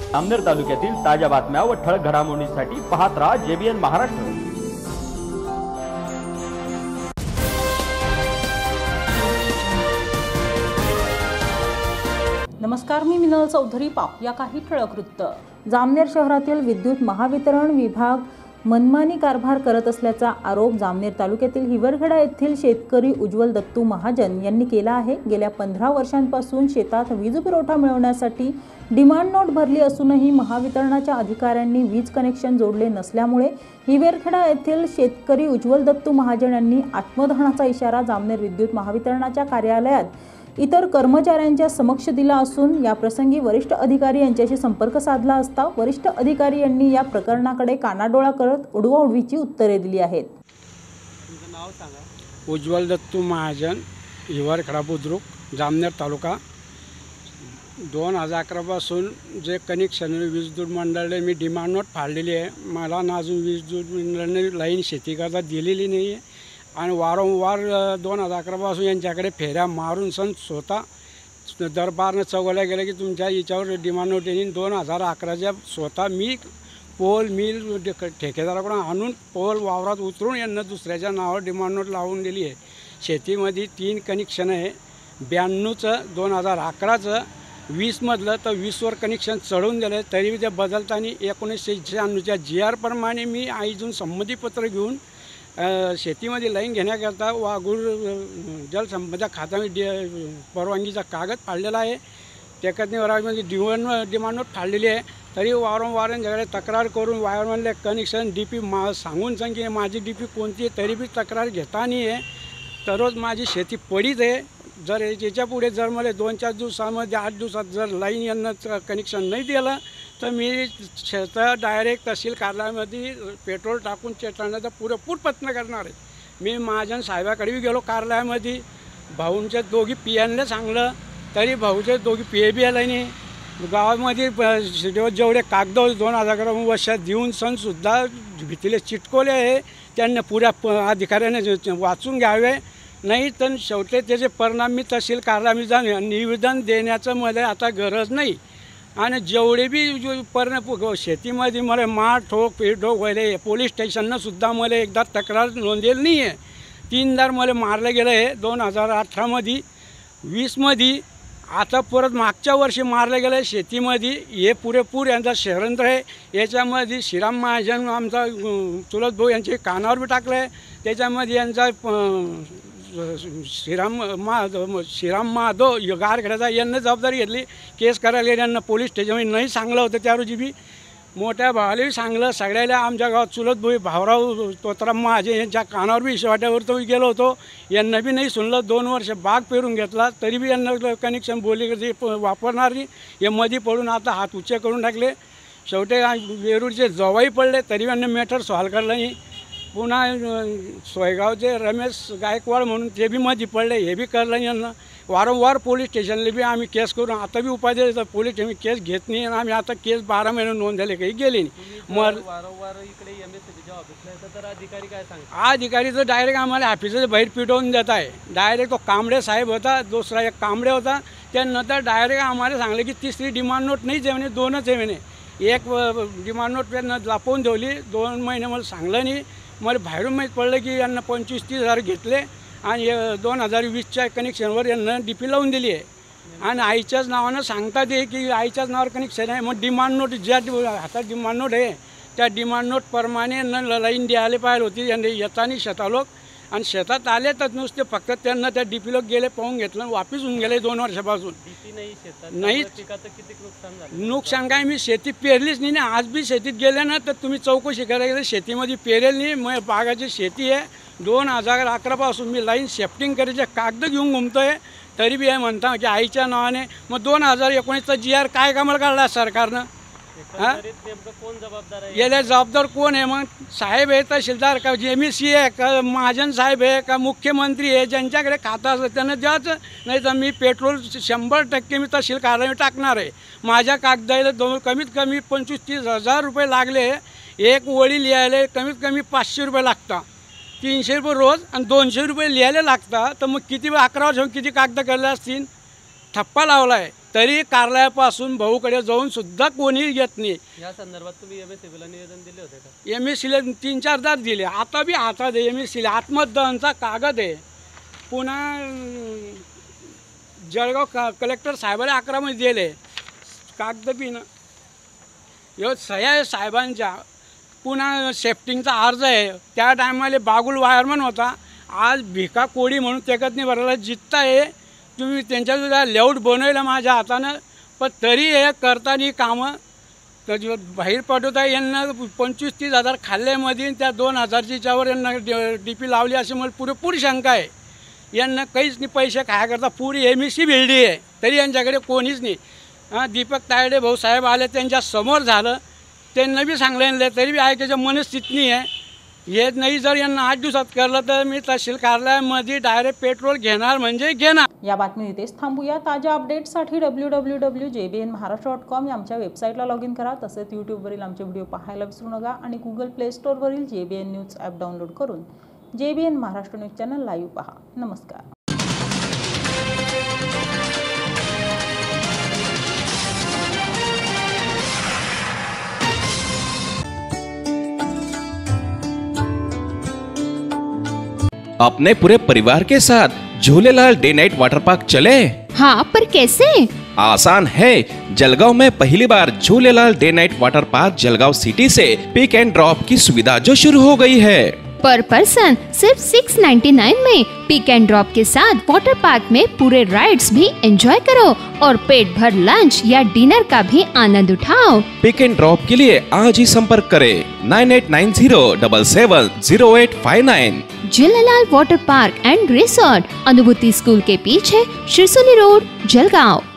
जामनेर तालुक्यातील ताज्या बातम्या व ठळक घडामोडींसाठी पाहत राहा JBN महाराष्ट्र। नमस्कार, मी मिनल चौधरी। पाहूया काही ठळक वृत्त। जामनेर शहरातील विद्युत महावितरण विभाग मनमानी कारभार करत असल्याचा आरोप जामनेर तालुक्यातील हिवरखेडा येथील शेतकरी उज्ज्वल दत्तू महाजन यांनी केला आहे। गेल्या 15 वर्षांपासून शेतात वीज पुरवठा मिळवण्यासाठी डिमांड नोट भरली असूनही महावितरणाच्या अधिकाऱ्यांनी वीज कनेक्शन जोडले नसल्यामुळे हिवरखेडा येथील शेतकरी उज्ज्वल दत्तू महाजन यांनी आत्मदहनाचा इशारा जामनेर विद्युत महावितरणाच्या कार्यालयात इतर कर्मचाऱ्यांच्या समक्ष दिला असून या प्रसंगी वरिष्ठ अधिकारी यांच्याशी संपर्क साधला असता वरिष्ठ अधिकारी यांनी या प्रकरणाकडे कानाडोळा करत उडवाउडवीची उत्तरे दिली आहेत। तुमचं नाव सांगा। उज्ज्वल दत्तू महाजन, हिवरखेडा बुद्रुक, जामनेर तालुका। 2011 पासून जे कनेक्शन वीज दूध मंडळाने मी डिमांड नोट फाडलेली आहे। मला ना अजून वीज दूध मंडळाने लाईन शेतीकरता दिलेली नाही आहे आणि वारंवार 2011 पासून यांच्याकडे फेऱ्या मारून स्वतः दरबारनं चौगल्या गेलं की तुमच्या याच्यावर डिमांड नोट येईल। 2011च्या स्वतः मी पोल मिल ठेकेदाराकडून आणून पोल वावरात उतरून यांना दुसऱ्याच्या नावावर डिमांड नोट लावून दिली आहे। शेतीमध्ये 3 कनेक्शन आहे, 92चं, 2011चं, 20मधलं, तर 20वर कनेक्शन चढवून दिलं। तरी ते बदलताना 1996च्या GR प्रमाणे मी आईजून संमतीपत्र घेऊन शेतीमध्ये लाईन घेण्याकरता वाघूर जलसंपदा खात्यामध्ये परवानगीचा कागद फाडलेला आहे। त्यामध्ये डिमांड नोट फाडलेली आहे। तरी वारंवार यांच्याकडे तक्रार करून वायरमॅनले कनेक्शन DP सांगून की माझी DP कोणती आहे, तरी बी तक्रार घेता नाही आहे। तरच माझी शेती पडीत आहे। जर याच्या पुढे जर मला 2-4 दिवसामध्ये 8 दिवसात जर लाईन यांना कनेक्शन नाही दिलं तर मी शेतात डायरेक्ट तहसील कार्यालयामध्ये पेट्रोल टाकून चेतवण्याचा पुरेपूर प्रयत्न करणार आहे। मी महाजन साहेबाकडे गेलो कार्यालयामध्ये, भाऊंच्या दोघी पियांना सांगलं तरी भाऊचे दोघी पिये बी आले नाही। गावामध्ये जेवढे कागद 2011 वर्षात देऊन सणसुद्धा भीतीले चिटकवले आहे। त्यांना पुऱ्या अधिकाऱ्याने वाचून घ्यावे, नाही तर शेवटी त्याचे परिणाम मी तहसील कार्यालयामध्ये निवेदन देण्याचं मला आता गरज नाही। आणि जेवढे बी परिणाम शेतीमध्ये मला मार ठोक पेटोक व्हायले, पोलीस स्टेशननं सुद्धा मला एकदा तक्रार नोंदलेली नाही आहे। 3दार मला मारलं गेलं आहे 2018मध्ये, 20मध्ये, आता परत मागच्या वर्षी मारलं गेलं आहे शेतीमध्ये। हे पुरेपूर यांचा षडयंत्र आहे। याच्यामध्ये श्रीराम महाजन आमचा चुलत भाऊ यांचे कानावर बी टाकलं आहे। त्याच्यामध्ये यांचा श्रीराम महादेव गारखेड्याचा यांना जबाबदारी घेतली। केस करायला यांना पोलीस स्टेशनमध्ये नाही सांगलं होतं त्या रोजी बी। मोठ्या भावालाही सांगलं, सगळ्याला आमच्या गावात चुलत भाऊ भाऊराव तोतराम महाजन यांच्या कानावर बी वाट्यावर तो गेलो होतो। यांना बी नाही सुनलं। 2 वर्ष बाग पेरून घेतला तरी बी यांना कनेक्शन बोलले की वापरणार नाही। हे मध्ये पडून आता हात उच्चे करून टाकले। शेवटी वेरूळचे जवाई पडले तरी यांना मॅटर सॉल्व करलं नाही। पुन्हा सोयगावचे रमेश गायकवाड म्हणून ते बी मध्ये पडले, हे बी करलं यांना। वारंवार पोलीस स्टेशनला बी आम्ही केस करून आता बी उपाय तर पोलीस स्टेशन केस घेत नाही आणि आम्ही आता केस 12 महिने नोंद झाले, काही गेले नाही। वारंवार इकडे MSCBच्या ऑफिसला येतात तर अधिकारी काय सांगतात? अधिकारी तर डायरेक्ट आम्हाला ऑफिसच्या बाहेर पिटवून देत आहे। डायरेक्ट तो कांबळे साहेब होता, दुसरा एक कांबळे होता, त्यानंतर डायरेक्ट आम्हाला सांगले की 3री डिमांड नोट नाही आहे म्हणे, 2च आहे म्हणे। एक डिमांड नोट त्यांना लपवून ठेवली, 2 महिने मला सांगलं नाही। मला बाहेरून माहीत पडलं की यांना 25-30 हजार घेतले आणि 2020च्या कनेक्शनवर यांना DP लावून दिली आहे। आणि आईच्याच नावानं सांगतात आहे की आईच्याच नावावर कनेक्शन आहे। मग डिमांड नोट ज्या हातात डिमांड नोट आहे त्या डिमांड नोटप्रमाणे लाईन द्यायला पाहिजे होती। यांना येताना शेतालोक आणि शेतात आले तर नुसते फक्त त्यांना त्या DP लोक गेले, पाहून घेतलं, वापस होऊन गेले 2 वर्षापासून। नाही नुकसान काय, मी शेती पेरलीच नाही ना। आज बी शेतीत गेले ना तर तुम्ही चौकशी करायला गेले, शेतीमध्ये पेरेल नाही। मग बागाची शेती आहे। 2011 पासून मी लाईन शेफ्टिंग करायचे कागद घेऊन घुमतोय, तरी बी हे म्हणता की आईच्या नावाने। मग 2019चा GR काय कामाला काढला सरकारनं? कोण जबाबदार आहे? याला जबाबदार कोण आहे? मग साहेब आहे, तहसीलदार का MEC आहे का महाजन साहेब आहे का मुख्यमंत्री आहे? ज्यांच्याकडे खाता असलं त्यांना द्यायचं, नाही तर मी पेट्रोल 100% मी तहसील कार्यालयात टाकणार आहे। माझ्या कागदाला कमीत कमी 25-30 हजार रुपये लागले। एक वळी लिहायला कमीत कमी 500 रुपये लागतात, 300 रुपये रोज आणि 200 रुपये लिहायला लागतात। तर मग किती 11 वर्ष किती कागद केले असतील? ठप्पा लावला आहे। तरी कार्यालयापासून भाऊकडे जाऊन सुद्धा कोणी येत नाही. या संदर्भात तुम्ही MSCBला निवेदन दिले होते का? MSCला 3-4दा दिले. आता बी हातात आहे MSCला आत्मदहनचा कागद आहे. पुन्हा जळगाव कलेक्टर साहेबाला 11 मध्ये दिले कागद बी ना. ह्यो सह्या आहे साहेबांच्या. पुन्हा सेफ्टिंगचा अर्ज आहे. त्या टायमाला बागुल वायरमन होता. आज भिका कोडी म्हणून त्याच्यात नाही भरायला जित्ता आहे. तुम्ही त्यांच्यासुद्धा लेआउट बनवलं माझ्या हातानं, पण तरी हे करताना कामं तर बाहेर पाठवता यांना 25-30 हजार खाल्ल्यामध्ये त्या 2,000च्या वर यांना DP लावली अशी मला पुरेपूर शंका आहे. यांना काहीच नाही पैसे खायाकरता पुरी MSC बिल्डी आहे तरी यांच्याकडे कोणीच नाही. दीपक तायडे भाऊसाहेब आले त्यांच्या समोर झालं, त्यांना बी सांगलं तरी बी ऐकायच्या मनस्थिती नाही आहे. हे नाही जर यांना 8 दिवसात करलं तर मी तहसील कार्यालयामध्ये डायरेक्ट पेट्रोल घेणार म्हणजे घेणार. या बातमी इथेच थांबूया. ताज्या अपडेट्ससाठी www.jbnmaharashtra.com या आमच्या वेबसाईटला लॉग इन करा. तसेच यूट्यूबवरील आमचे व्हिडिओ पाहायला विसरू नका आणि गुगल प्ले स्टोअरवरील JBN न्यूज ॲप डाउनलोड करून JBN Maharashtra news channel live पहा. नमस्कार. अपने पूरे परिवार के साथ Jhulelal day night water park चले? हाँ, पर कैसे? आसान है। जलगांव में पहली बार Jhulelal day night water park Jalgaon city से पिक एंड ड्रॉप की सुविधा जो शुरू हो गई है। पर पर्सन सिर्फ 699 में पिक एंड ड्रॉप के साथ वाटर पार्क में पूरे राइड्स भी एंजॉय करो और पेट भर लंच या डिनर का भी आनंद उठाओ। पिक एंड ड्रॉप के लिए आज ही संपर्क करें 9890770859। Jhulelal water park and resort, Anubhuti school के पीछे, शिरसोली रोड, जलगांव।